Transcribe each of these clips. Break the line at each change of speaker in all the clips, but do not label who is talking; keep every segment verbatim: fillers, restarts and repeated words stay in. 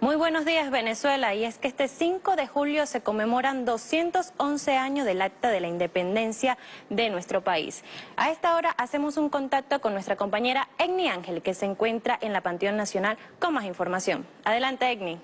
Muy buenos días, Venezuela, y es que este cinco de julio se conmemoran doscientos once años del Acta de la Independencia de nuestro país. A esta hora hacemos un contacto con nuestra compañera Egni Ángel, que se encuentra en la Panteón Nacional con más información. Adelante, Egni.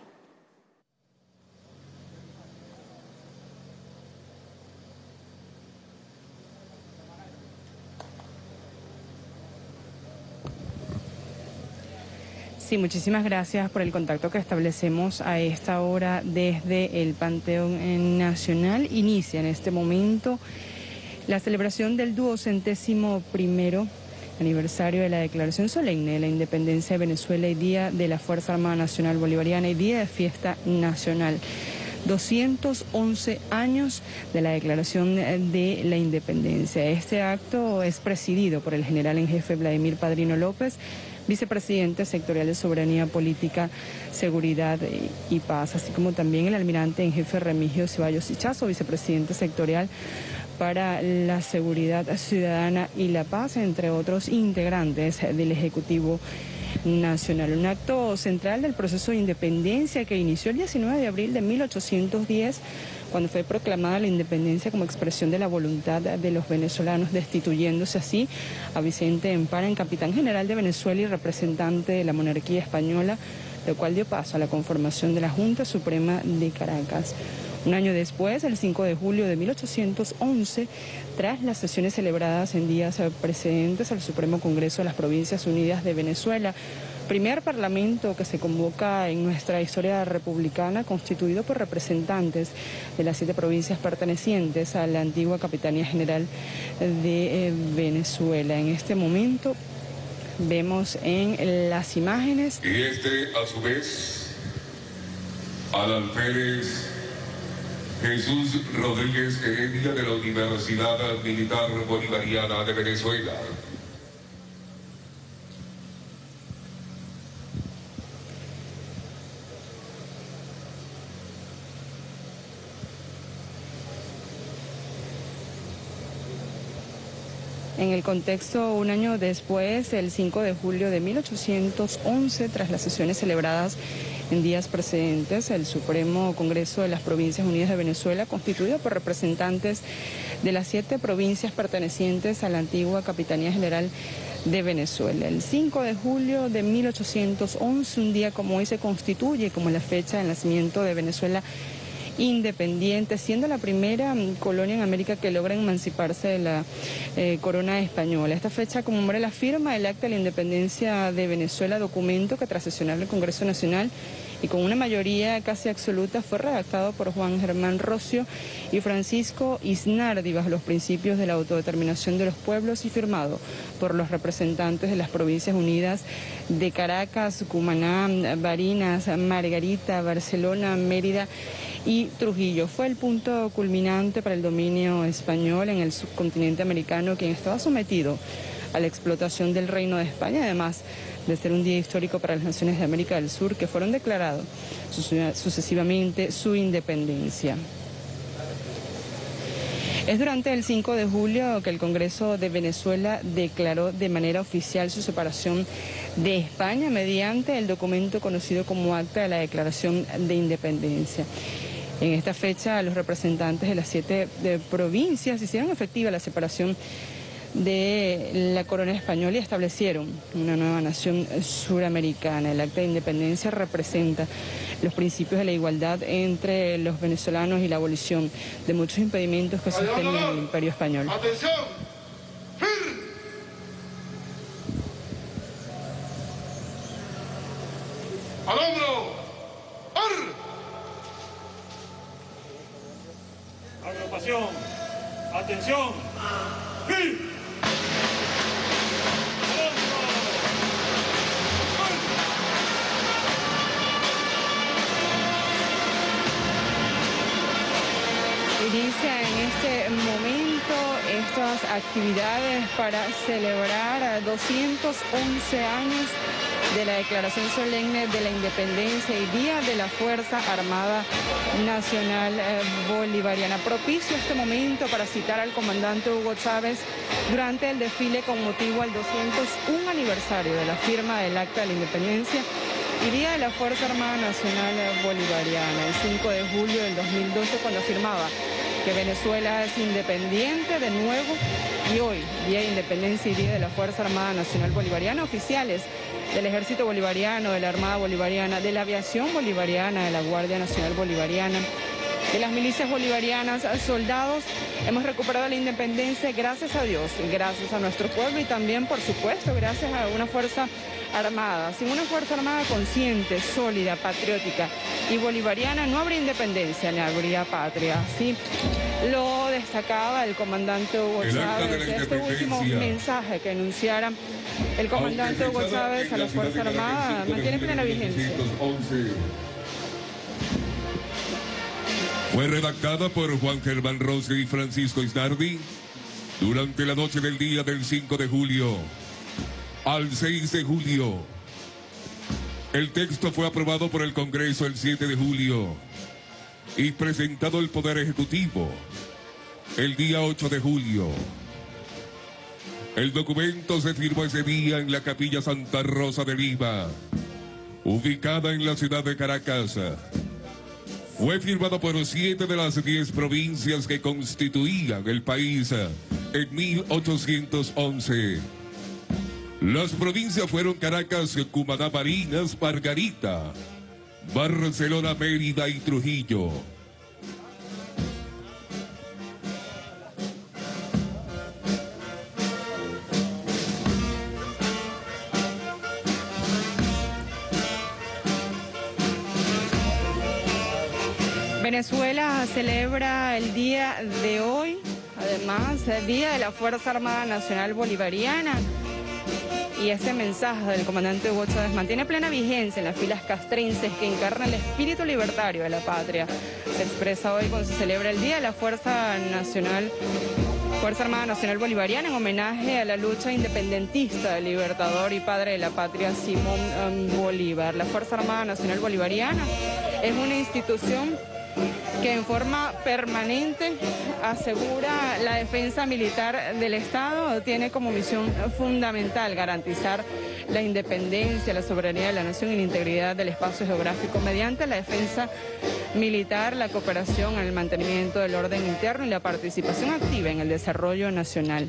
Sí, muchísimas gracias por el contacto que establecemos a esta hora desde el Panteón Nacional. Inicia en este momento la celebración del duocentésimo primero aniversario de la Declaración Solemne de la Independencia de Venezuela y Día de la Fuerza Armada Nacional Bolivariana y Día de Fiesta Nacional. doscientos once años de la Declaración de la Independencia. Este acto es presidido por el general en jefe Vladimir Padrino López, vicepresidente sectorial de Soberanía Política, Seguridad y Paz, así como también el almirante en jefe Remigio Ceballos Ichazo, vicepresidente sectorial para la Seguridad Ciudadana y la Paz, entre otros integrantes del Ejecutivo Nacional. Un acto central del proceso de independencia que inició el diecinueve de abril de mil ochocientos diez, cuando fue proclamada la independencia como expresión de la voluntad de los venezolanos, destituyéndose así a Vicente Emparan, capitán general de Venezuela y representante de la monarquía española, lo cual dio paso a la conformación de la Junta Suprema de Caracas. Un año después, el cinco de julio de mil ochocientos once, tras las sesiones celebradas en días precedentes al Supremo Congreso de las Provincias Unidas de Venezuela, primer parlamento que se convoca en nuestra historia republicana, constituido por representantes de las siete provincias pertenecientes a la antigua Capitanía General de eh, Venezuela. En este momento vemos en las imágenes.
Y este, a su vez, al alférez Jesús Rodríguez Heredia de la Universidad Militar Bolivariana de Venezuela.
En el contexto, un año después, el cinco de julio de mil ochocientos once, tras las sesiones celebradas en días precedentes, el Supremo Congreso de las Provincias Unidas de Venezuela, constituido por representantes de las siete provincias pertenecientes a la antigua Capitanía General de Venezuela. El cinco de julio de mil ochocientos once, un día como hoy, se constituye como la fecha del nacimiento de Venezuela independiente, siendo la primera colonia en América que logra emanciparse de la eh, corona española. Esta fecha conmemora la firma del Acta de la Independencia de Venezuela, documento que tras sesionar el Congreso Nacional y con una mayoría casi absoluta fue redactado por Juan Germán Rocio y Francisco Isnardi bajo los principios de la autodeterminación de los pueblos y firmado por los representantes de las Provincias Unidas de Caracas, Cumaná, Barinas, Margarita, Barcelona, Mérida y Trujillo. Fue el punto culminante para el dominio español en el subcontinente americano, quien estaba sometido a la explotación del Reino de España, además de ser un día histórico para las naciones de América del Sur, que fueron declarados sucesivamente su independencia. Es durante el cinco de julio que el Congreso de Venezuela declaró de manera oficial su separación de España mediante el documento conocido como Acta de la Declaración de Independencia. En esta fecha, los representantes de las siete de provincias hicieron efectiva la separación de la corona española y establecieron una nueva nación suramericana. El Acta de Independencia representa los principios de la igualdad entre los venezolanos y la abolición de muchos impedimentos que sostenían el Imperio Español.
¡Atención! ¡Fir! ¡Al hombro! ¡Ar!
Agrupación. ¡Atención! ¡Fir!
Inicia en este momento estas actividades para celebrar doscientos once años de la Declaración Solemne de la Independencia y Día de la Fuerza Armada Nacional Bolivariana. Propicio este momento para citar al comandante Hugo Chávez durante el desfile con motivo al doscientos un aniversario de la firma del Acta de la Independencia y Día de la Fuerza Armada Nacional Bolivariana, el cinco de julio del dos mil doce, cuando afirmaba que Venezuela es independiente de nuevo, y hoy, Día de Independencia y Día de la Fuerza Armada Nacional Bolivariana, oficiales del Ejército Bolivariano, de la Armada Bolivariana, de la Aviación Bolivariana, de la Guardia Nacional Bolivariana, de las milicias bolivarianas, soldados, hemos recuperado la independencia gracias a Dios, gracias a nuestro pueblo y también, por supuesto, gracias a una fuerza armada. Sin una fuerza armada consciente, sólida, patriótica y bolivariana no habría independencia ni habría patria. Así lo destacaba el comandante Hugo Chávez. Este último mensaje que enunciara el comandante Hugo Chávez a la Fuerza Armada mantiene plena vigencia.
Fue redactada por Juan Germán Rossi y Francisco Isnardi durante la noche del día del cinco de julio al seis de julio. El texto fue aprobado por el Congreso el siete de julio y presentado al Poder Ejecutivo el día ocho de julio. El documento se firmó ese día en la Capilla Santa Rosa de Lima, ubicada en la ciudad de Caracas. Fue firmado por siete de las diez provincias que constituían el país en mil ochocientos once. Las provincias fueron Caracas, Cumaná, Barinas, Margarita, Barcelona, Mérida y Trujillo.
Venezuela celebra el día de hoy, además, el Día de la Fuerza Armada Nacional Bolivariana. Y ese mensaje del comandante Hugo Chávez mantiene plena vigencia en las filas castrenses que encarnan el espíritu libertario de la patria. Se expresa hoy cuando se celebra el Día de la Fuerza Nacional, Fuerza Armada Nacional Bolivariana, en homenaje a la lucha independentista del libertador y padre de la patria Simón um, Bolívar. La Fuerza Armada Nacional Bolivariana es una institución que en forma permanente asegura la defensa militar del Estado. Tiene como misión fundamental garantizar la independencia, la soberanía de la nación y la integridad del espacio geográfico mediante la defensa militar, la cooperación en el mantenimiento del orden interno y la participación activa en el desarrollo nacional.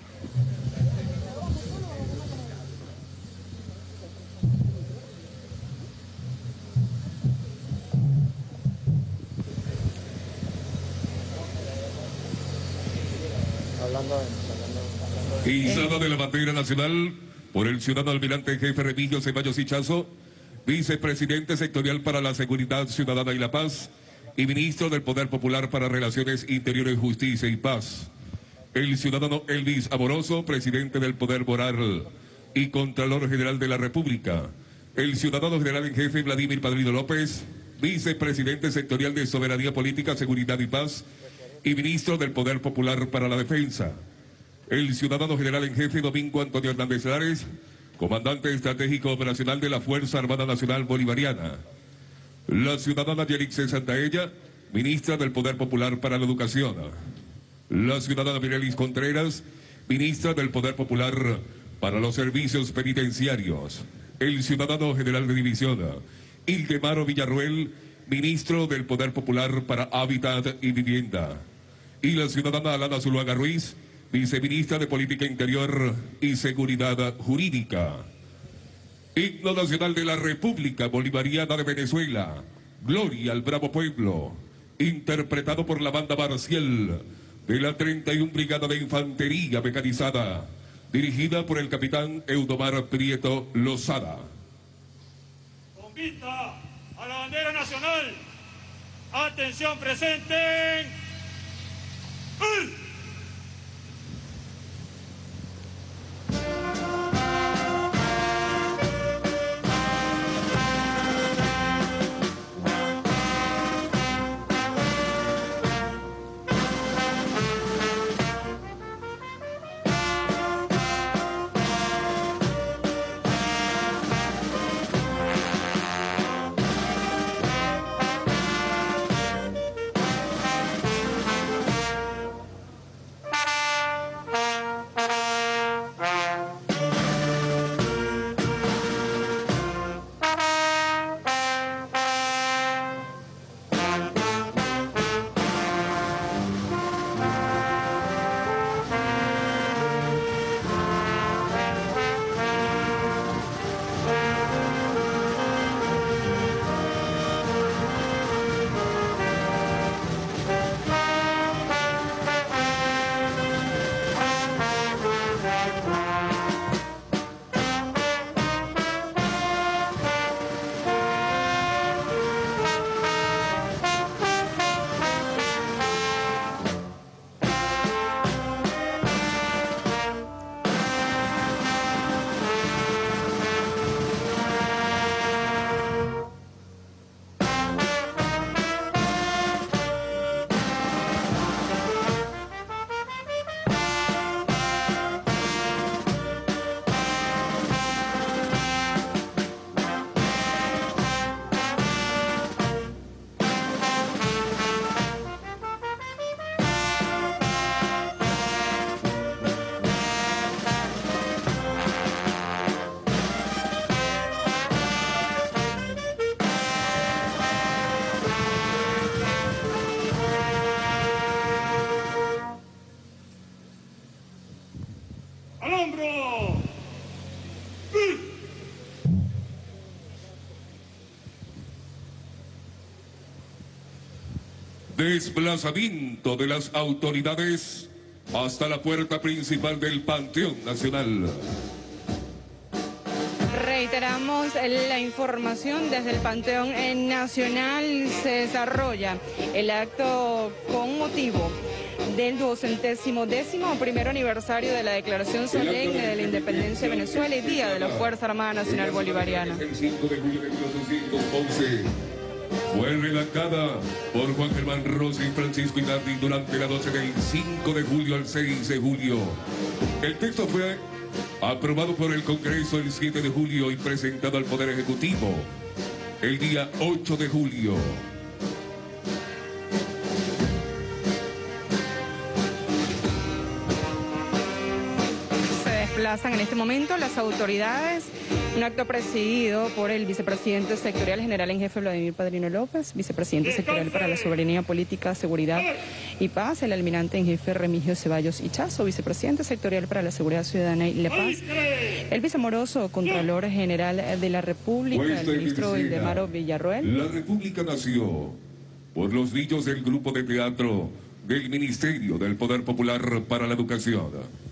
Izada de la bandera nacional por el ciudadano almirante jefe Remigio Ceballos Hichazo, vicepresidente sectorial para la seguridad ciudadana y la paz y ministro del Poder Popular para Relaciones Interiores, Justicia y Paz. El ciudadano Elvis Amoroso, presidente del Poder Moral y Contralor General de la República. El ciudadano general en jefe Vladimir Padrino López, vicepresidente sectorial de Soberanía Política, Seguridad y Paz y ministro del Poder Popular para la Defensa. El ciudadano general en jefe Domingo Antonio Hernández Lares, comandante estratégico operacional de la Fuerza Armada Nacional Bolivariana. La ciudadana Yerixe Santaella, ministra del Poder Popular para la Educación. La ciudadana Mirelis Contreras, ministra del Poder Popular para los Servicios Penitenciarios. El ciudadano general de división Ildemaro Villarruel, ministro del Poder Popular para Hábitat y Vivienda. Y la ciudadana Alana Zuluaga Ruiz, viceministra de Política Interior y Seguridad Jurídica. Himno nacional de la República Bolivariana de Venezuela, Gloria al Bravo Pueblo, interpretado por la banda marcial de la treinta y una Brigada de Infantería Mecanizada, dirigida por el capitán Eudomar Prieto Lozada.
Con vista a la bandera nacional, atención, presenten. ¡Uh! al hombro.
Desplazamiento de las autoridades hasta la puerta principal del Panteón Nacional.
Reiteramos la información desde el Panteón Nacional. Se desarrolla el acto con motivo del duocentésimo décimo primero aniversario de la Declaración Solemne de la Independencia de Venezuela y Día de la Fuerza Armada Nacional Bolivariana.
El cinco de julio de mil ochocientos once fue redactada por Juan Germán Rossi y Francisco Inardi durante la noche del cinco de julio al seis de julio. El texto fue aprobado por el Congreso el siete de julio y presentado al Poder Ejecutivo el día ocho de julio.
Se desplazan en este momento las autoridades, un acto presidido por el vicepresidente sectorial general en jefe Vladimir Padrino López, vicepresidente sectorial para la soberanía política, seguridad y paz, el almirante en jefe Remigio Ceballos Ichazo, vicepresidente sectorial para la seguridad ciudadana y la paz, el viceamoroso contralor general de la República, el ministro Ildemaro Villarroel.
La República nació por los niños del grupo de teatro del Ministerio del Poder Popular para la Educación.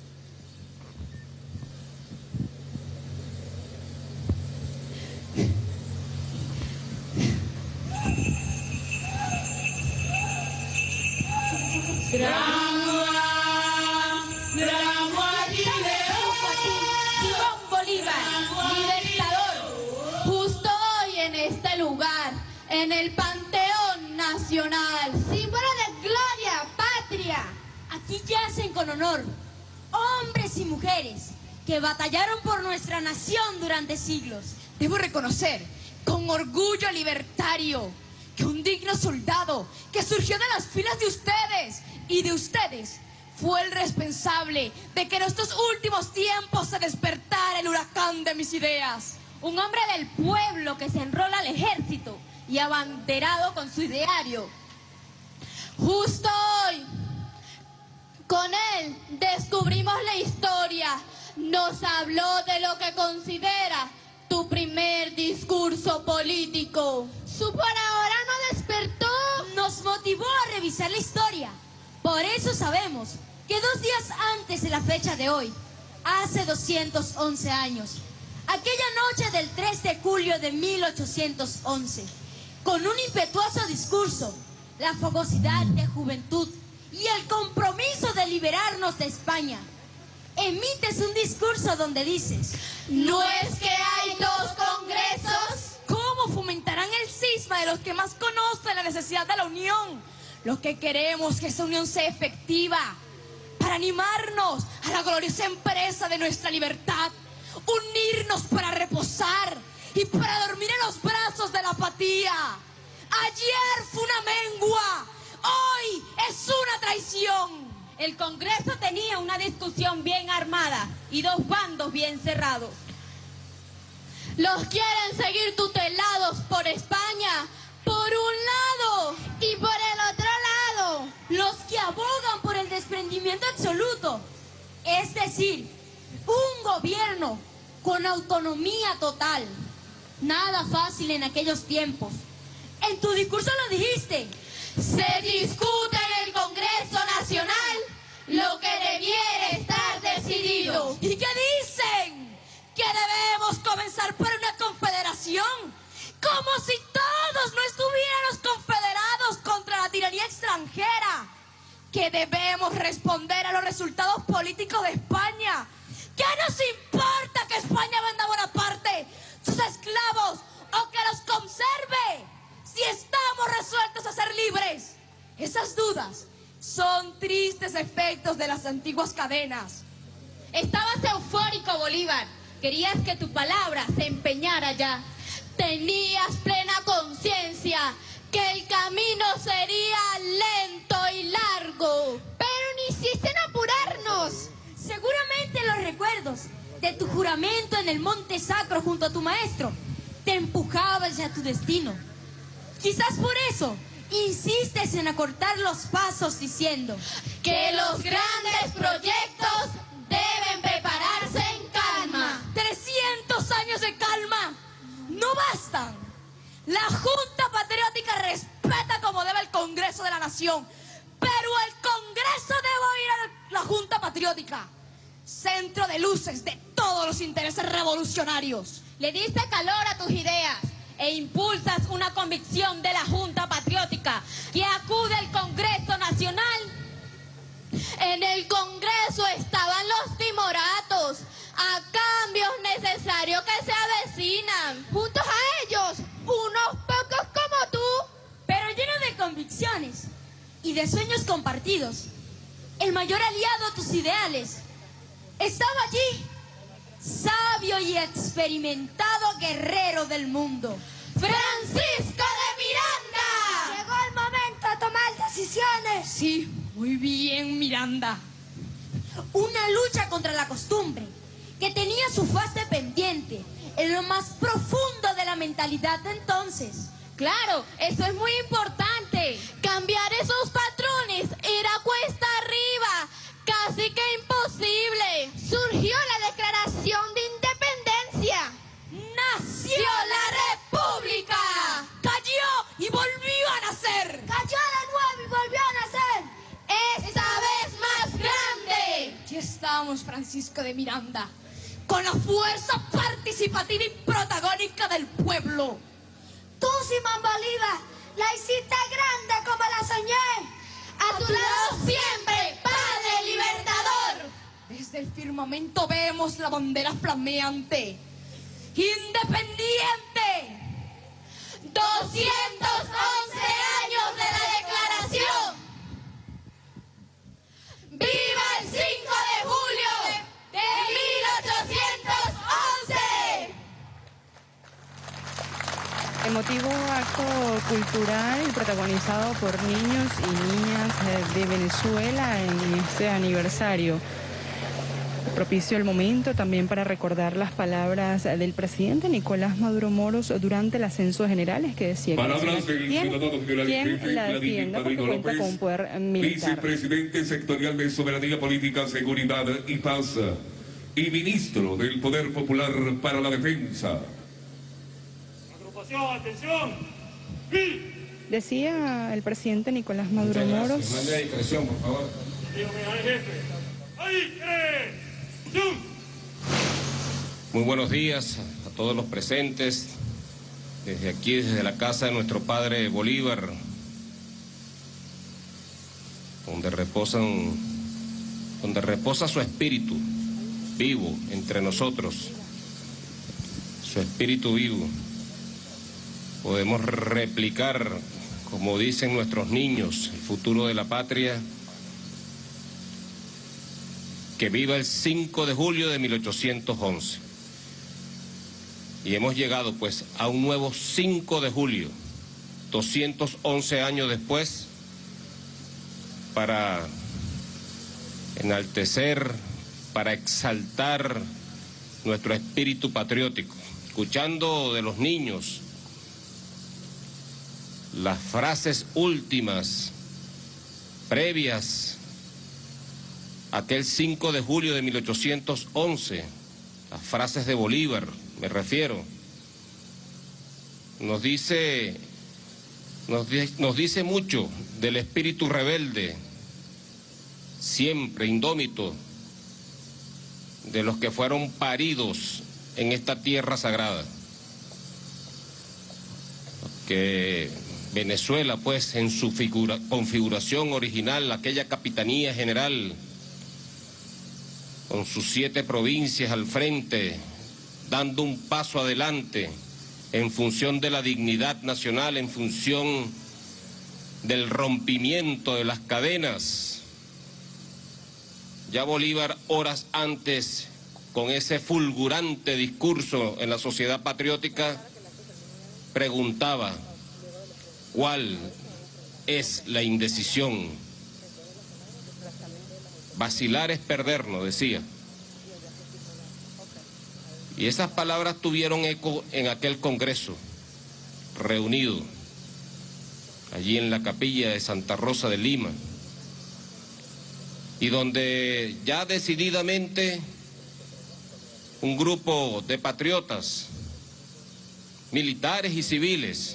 Simón Bolívar, libertador, justo hoy en este lugar, en el Panteón Nacional, símbolo de gloria, patria. Aquí yacen con honor hombres y mujeres que batallaron por nuestra nación durante siglos. Debo reconocer con orgullo libertario que un digno soldado que surgió de las filas de ustedes y de ustedes fue el responsable de que en estos últimos tiempos se despertara el huracán de mis ideas. Un hombre del pueblo que se enrola al ejército y abanderado con su ideario. Justo hoy, con él descubrimos la historia. Nos habló de lo que considera tu primer discurso político. Su por ahora no despertó. Nos motivó a revisar la historia. Por eso sabemos que dos días antes de la fecha de hoy, hace doscientos once años, aquella noche del tres de julio de mil ochocientos once, con un impetuoso discurso, la fogosidad de juventud y el compromiso de liberarnos de España, emites un discurso donde dices: ¿no es que hay dos congresos? ¿Cómo fomentarán el cisma de los que más conocen la necesidad de la unión? Los que queremos que esa unión sea efectiva para animarnos a la gloriosa empresa de nuestra libertad, unirnos para reposar y para dormir en los brazos de la apatía. Ayer fue una mengua, hoy es una traición. El Congreso tenía una discusión bien armada y dos bandos bien cerrados. Los quieren seguir tutelados por España, por un lado, y por el otro lado, los que abogan por el desprendimiento absoluto, es decir, un gobierno con autonomía total. Nada fácil en aquellos tiempos. En tu discurso lo dijiste: se discute en el Congreso Nacional lo que debiera estar decidido. ¿Y qué dicen? Que debemos comenzar por una confederación, como si todos no estuviéramos confederados contra la tiranía extranjera, que debemos responder a los resultados políticos de España. ¿Qué nos importa que España venda a Bonaparte sus esclavos o que los conserve si estamos resueltos a ser libres? Esas dudas son tristes efectos de las antiguas cadenas. Estabas eufórico, Bolívar. Querías que tu palabra se empeñara ya. Tenías plena conciencia que el camino sería lento y largo. Pero no hiciste en apurarnos. Seguramente los recuerdos de tu juramento en el Monte Sacro junto a tu maestro te empujaban hacia tu destino. Quizás por eso insistes en acortar los pasos diciendo que los grandes proyectos deben La Junta Patriótica respeta como debe el Congreso de la Nación, pero el Congreso debe ir a la Junta Patriótica, centro de luces de todos los intereses revolucionarios.
Le diste calor a tus ideas e impulsas una convicción de la Junta Patriótica que acude al Congreso Nacional.
En el Congreso estaban los timoratos, a cambios necesarios que se avecinan. Juntos a ellos, unos pocos como tú,
pero lleno de convicciones y de sueños compartidos. El mayor aliado a tus ideales estaba allí, sabio y experimentado guerrero del mundo,
Francisco de Miranda.
Llegó el momento de tomar decisiones.
Sí, muy bien, Miranda.
Una lucha contra la costumbre que tenía su fase pendiente en lo más profundo de la mentalidad de entonces.
Claro, eso es muy importante.
Cambiar esos patrones era cuesta arriba, casi que imposible. Surgió la Declaración de Independencia.
Nació la República. Cayó y volvió a nacer.
Cayó de nuevo y volvió a nacer. Esta vez más grande.
Aquí estamos, Francisco de Miranda, con la fuerza participativa y protagónica del pueblo.
Tú, Simón Bolívar, la hiciste grande como la soñé. A tu lado siempre, Padre Libertador.
Desde el firmamento vemos la bandera flameante, independiente.
doscientos once años de la Declaración. ¡Viva el cinco de julio de mil ochocientos once!
Emotivo acto cultural protagonizado por niños y niñas de Venezuela en este aniversario. Propicio el momento también para recordar las palabras del presidente Nicolás Maduro Moros durante el ascenso de generales, que decía que
Palabras del
¿quién,
ciudadano general
quién
jefe
la
Vladimir
defienda porque
Padrino
cuenta
López,
con poder militar?
vicepresidente sectorial de Soberanía Política, Seguridad y Paz y ministro del Poder Popular para la Defensa.
Agrupación, atención. ¡Sí!
Decía el presidente Nicolás Maduro Moros.
Mande a discreción, por favor.
Dígame al jefe. ¡Ahí, tres!
Muy buenos días a todos los presentes, desde aquí, desde la casa de nuestro padre Bolívar, donde reposan, donde reposa su espíritu vivo entre nosotros, su espíritu vivo. Podemos replicar, como dicen nuestros niños, el futuro de la patria. Que viva el cinco de julio de mil ochocientos once. Y hemos llegado pues a un nuevo cinco de julio, doscientos once años después, para enaltecer, para exaltar nuestro espíritu patriótico, escuchando de los niños las frases últimas, previas, aquel cinco de julio de mil ochocientos once, las frases de Bolívar, me refiero, nos dice, nos, nos dice mucho del espíritu rebelde, siempre indómito, de los que fueron paridos en esta tierra sagrada. Que Venezuela, pues, en su figura, configuración original, aquella capitanía general, con sus siete provincias al frente, dando un paso adelante en función de la dignidad nacional, en función del rompimiento de las cadenas. Ya Bolívar, horas antes, con ese fulgurante discurso en la Sociedad Patriótica, preguntaba cuál es la indecisión. Vacilar es perdernos, decía. Y esas palabras tuvieron eco en aquel congreso reunido allí en la capilla de Santa Rosa de Lima, y donde ya decididamente un grupo de patriotas militares y civiles,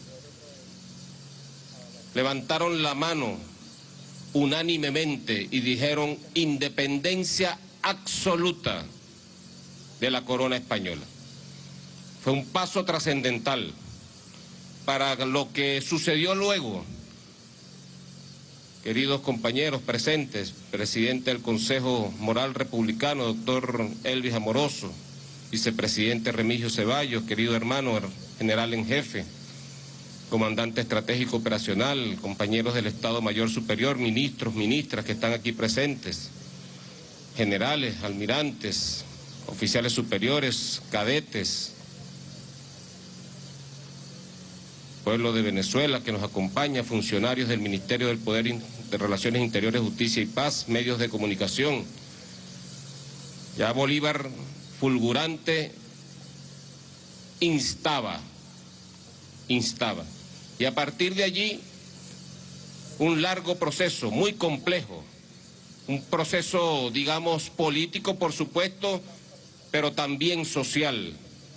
levantaron la mano unánimemente y dijeron independencia absoluta de la corona española. Fue un paso trascendental para lo que sucedió luego. Queridos compañeros presentes, presidente del Consejo Moral Republicano, doctor Elvis Amoroso, vicepresidente Remigio Ceballos, querido hermano, general en jefe, comandante estratégico operacional, compañeros del Estado Mayor Superior, ministros, ministras que están aquí presentes, generales, almirantes, oficiales superiores, cadetes, pueblo de Venezuela que nos acompaña, funcionarios del Ministerio del Poder de Relaciones Interiores, Justicia y Paz, medios de comunicación. Ya Bolívar, fulgurante, instaba, instaba. Y a partir de allí, un largo proceso, muy complejo, un proceso, digamos, político, por supuesto, pero también social,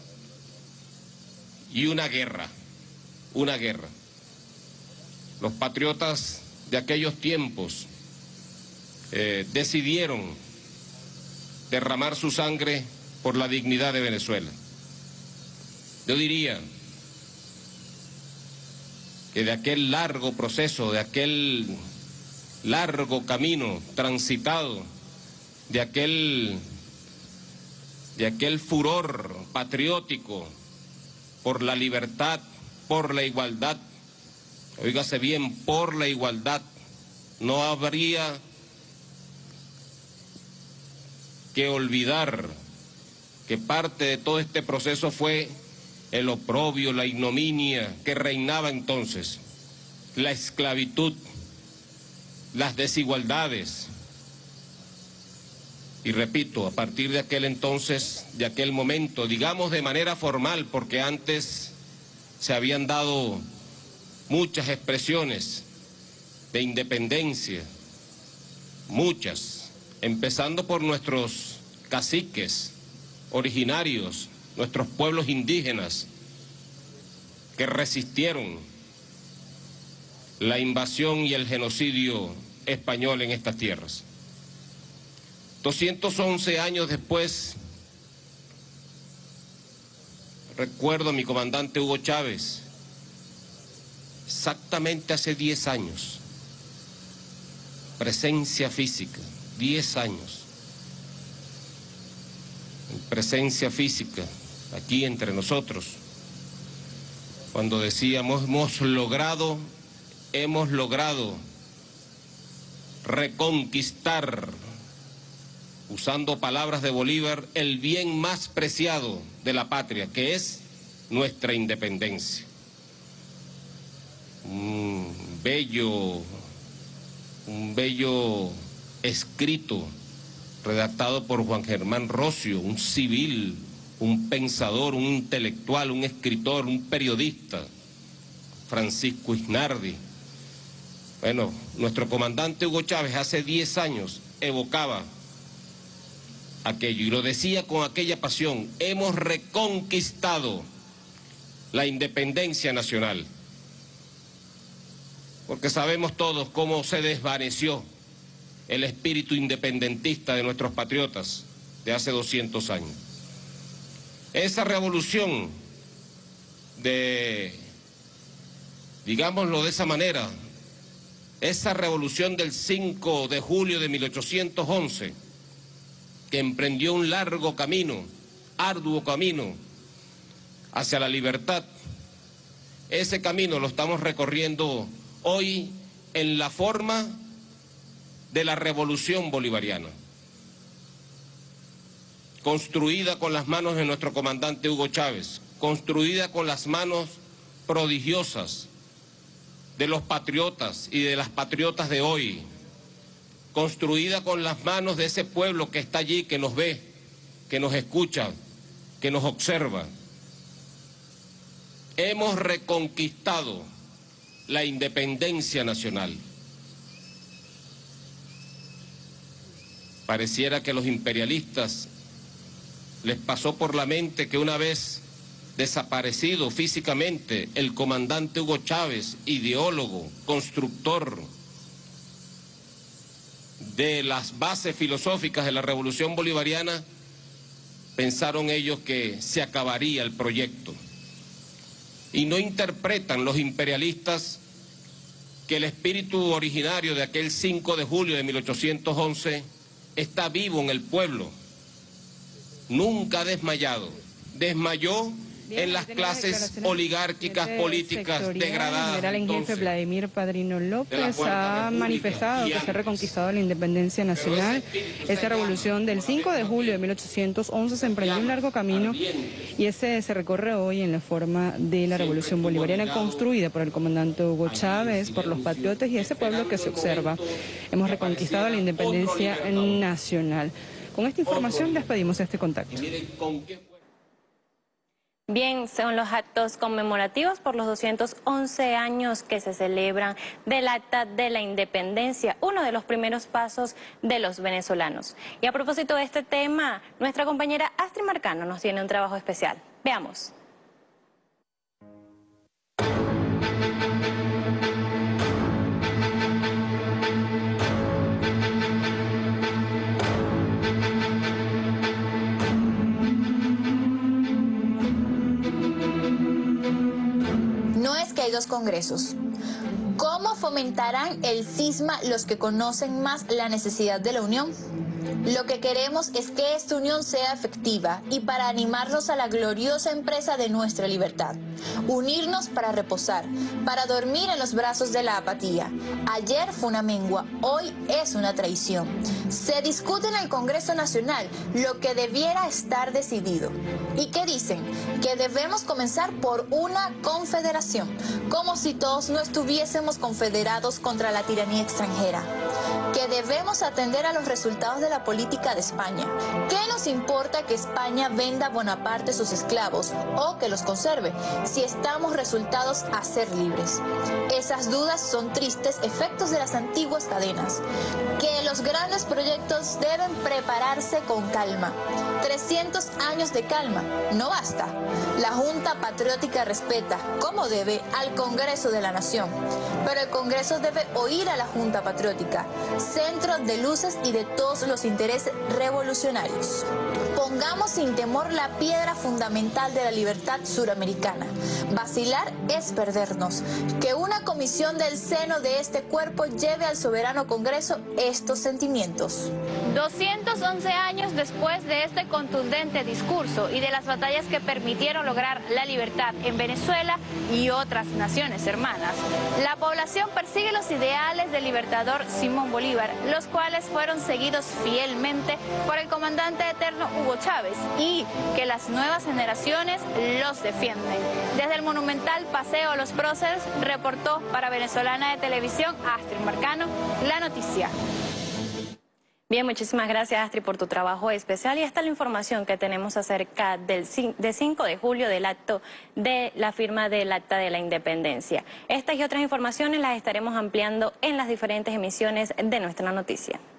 y una guerra. Una guerra. Los patriotas de aquellos tiempos eh, decidieron derramar su sangre por la dignidad de Venezuela. Yo diría que de aquel largo proceso, de aquel largo camino transitado, de aquel, de aquel furor patriótico por la libertad, por la igualdad, óigase bien, por la igualdad, no habría que olvidar que parte de todo este proceso fue el oprobio, la ignominia que reinaba entonces, la esclavitud, las desigualdades. Y repito, a partir de aquel entonces, de aquel momento, digamos de manera formal, porque antes se habían dado muchas expresiones de independencia, muchas, empezando por nuestros caciques originarios, nuestros pueblos indígenas que resistieron la invasión y el genocidio español en estas tierras. doscientos once años después, recuerdo a mi comandante Hugo Chávez, exactamente hace diez años, presencia física, diez años, presencia física aquí entre nosotros, cuando decíamos hemos logrado, hemos logrado reconquistar, usando palabras de Bolívar, el bien más preciado de la patria, que es nuestra independencia. Un bello, un bello escrito redactado por Juan Germán Rocio, un civil, un pensador, un intelectual, un escritor, un periodista, Francisco Isnardi. Bueno, nuestro comandante Hugo Chávez hace diez años evocaba aquello y lo decía con aquella pasión: hemos reconquistado la independencia nacional, porque sabemos todos cómo se desvaneció el espíritu independentista de nuestros patriotas de hace doscientos años. Esa revolución de, digámoslo de esa manera, esa revolución del cinco de julio de mil ochocientos once, que emprendió un largo camino, arduo camino hacia la libertad, ese camino lo estamos recorriendo hoy en la forma de la revolución bolivariana, construida con las manos de nuestro comandante Hugo Chávez, construida con las manos prodigiosas de los patriotas y de las patriotas de hoy, construida con las manos de ese pueblo que está allí, que nos ve, que nos escucha, que nos observa. Hemos reconquistado la independencia nacional. Pareciera que a los imperialistas les pasó por la mente que una vez desaparecido físicamente el comandante Hugo Chávez, ideólogo, constructor de las bases filosóficas de la Revolución Bolivariana, pensaron ellos que se acabaría el proyecto. Y no interpretan los imperialistas que el espíritu originario de aquel cinco de julio de mil ochocientos once está vivo en el pueblo, nunca ha desmayado. Desmayó
Bien,
en las clases oligárquicas políticas degradadas.
El general en jefe
entonces,
Vladimir Padrino López
Cuarta
ha
República,
manifestado
y
que se ha
antes.
reconquistado la independencia nacional.
Pero ese espíritu
Esta
se
revolución del cinco de julio de mil ochocientos once se emprendió un largo camino y ese se recorre hoy en la forma de la revolución bolivariana construida por el comandante Hugo Chávez, por los patriotas y ese pueblo que se observa. Hemos reconquistado la independencia nacional. Con esta información despedimos este contacto.
Y miren con qué fue.
Bien, son los actos conmemorativos por los doscientos once años que se celebran del Acta de la Independencia, uno de los primeros pasos de los venezolanos. Y a propósito de este tema, nuestra compañera Astrid Marcano nos tiene un trabajo especial. Veamos.
No es que hay dos congresos. ¿Cómo fomentarán el cisma los que conocen más la necesidad de la unión? Lo que queremos es que esta unión sea efectiva y para animarnos a la gloriosa empresa de nuestra libertad. Unirnos para reposar, para dormir en los brazos de la apatía. Ayer fue una mengua, hoy es una traición. Se discute en el Congreso Nacional lo que debiera estar decidido. ¿Y qué dicen? Que debemos comenzar por una confederación, como si todos no estuviésemos confederados contra la tiranía extranjera. Que debemos atender a los resultados de la política de España. ¿Qué nos importa que España venda a Bonaparte sus esclavos o que los conserve si estamos resultados a ser libres? Esas dudas son tristes efectos de las antiguas cadenas. Que los grandes proyectos deben prepararse con calma. trescientos años de calma, no basta. La Junta Patriótica respeta, como debe, al Congreso de la Nación. Pero el Congreso debe oír a la Junta Patriótica, centro de luces y de todos los intereses revolucionarios. Pongamos sin temor la piedra fundamental de la libertad suramericana. Vacilar es perdernos. Que una comisión del seno de este cuerpo lleve al soberano Congreso estos sentimientos.
doscientos once años después de este contundente discurso y de las batallas que permitieron lograr la libertad en Venezuela y otras naciones hermanas, la población persigue los ideales del libertador Simón Bolívar, los cuales fueron seguidos fielmente por el comandante eterno Hugo Chávez y que las nuevas generaciones los defienden. Desde el monumental Paseo Los Próceres, reportó para Venezolana de Televisión Astrid Marcano, La Noticia.
Bien, muchísimas gracias, Astrid, por tu trabajo especial. Y esta es la información que tenemos acerca del de cinco de julio, del acto de la firma del Acta de la Independencia. Estas y otras informaciones las estaremos ampliando en las diferentes emisiones de nuestra noticia.